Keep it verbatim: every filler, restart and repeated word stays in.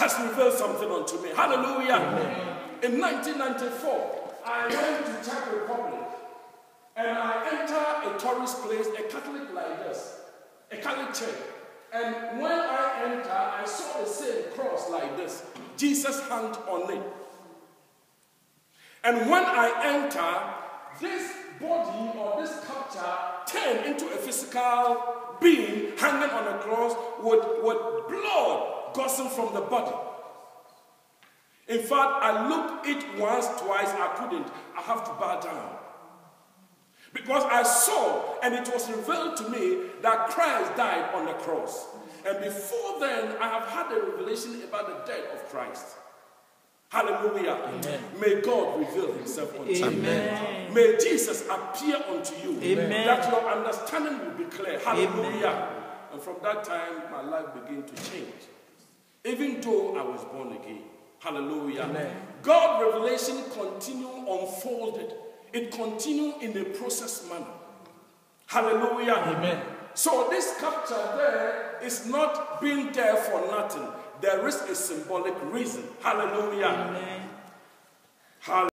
has revealed something unto me. Hallelujah. Amen. In nineteen ninety-four, I went to Czech Republic and I entered a tourist place, a Catholic like this, a Catholic church. And when I entered, I saw the same cross like this. Jesus hung on it. And when I entered, this body or this sculpture turned into a physical being hanging on a cross with, with blood gushing from the body. In fact, I looked it once, twice, I couldn't. I have to bow down. Because I saw, and it was revealed to me, that Christ died on the cross. And before then, I have had a revelation about the death of Christ. Hallelujah. Amen. May God reveal himself unto you. Amen. May Jesus appear unto you. Amen. That your understanding will be clear. Hallelujah. Amen. And from that time, my life began to change. Even though I was born again. Hallelujah. Amen. God's revelation continued unfolded. It continued in a process manner. Hallelujah. Amen. So this sculpture there is not being there for nothing. There is a symbolic reason. Hallelujah. Amen. Hallelujah.